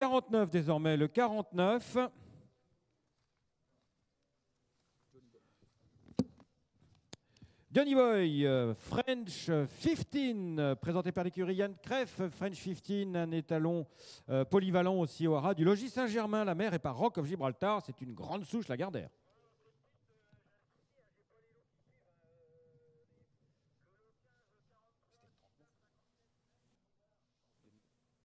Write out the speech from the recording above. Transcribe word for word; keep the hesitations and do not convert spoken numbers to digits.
quarante-neuf désormais, le quarante-neuf. Johnny Boy, euh, French quinze, euh, présenté par l'écurie Yann Kreff. French quinze, un étalon euh, polyvalent aussi au haras du Logis Saint-Germain. La mère est par Rock of Gibraltar. C'est une grande souche, la Gardère.